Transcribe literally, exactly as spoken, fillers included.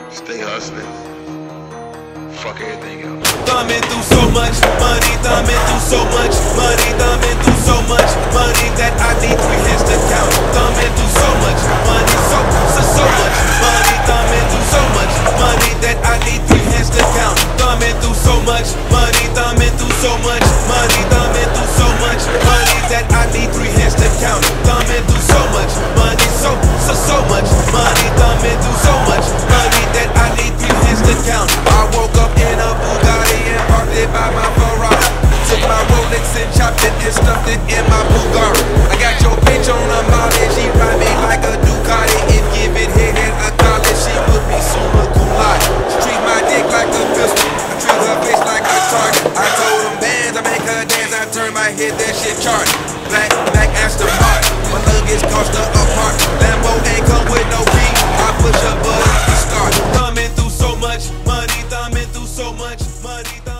Stay hustling. Fuck everything else. Thumbing through so much money, thumbing through so much money, thumbing through so much money that I need three hands to count. Thumbing through so much money, so, so, so much money, thumbing through so much money that I need three hands to count. Thumbing through so much money, thumbing through so much money, thumbing through so much money that I need three hands to count. Thumbing through so much money, so, so, so much money, thumbing through so much money that I need three hands to count. I woke up in a Bugatti and parked it by my Ferrari. Took my Rolex and chopped it and stuffed it in my Bugatti. I got your bitch on a molly, she ride me like a Ducati. If give it head at a college, she would be summa cum laude. She treat my dick like a pistol, I treat her face like a target. I told them bands, I make her dance, I turn my head, that shit charged. Black, black Aston Martin, my luggage cost her a part. Lambo ain't come with no key, I push her button to start. Thumbing through so much money, thumbing through so much money.